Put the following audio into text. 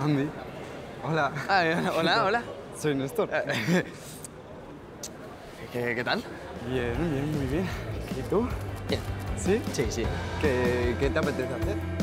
Andi. Hola. Ah, hola, hola. Soy Néstor. ¿Qué tal? Bien, muy bien. ¿Y tú? Bien. ¿Sí? Sí, sí. ¿Qué te apetece hacer?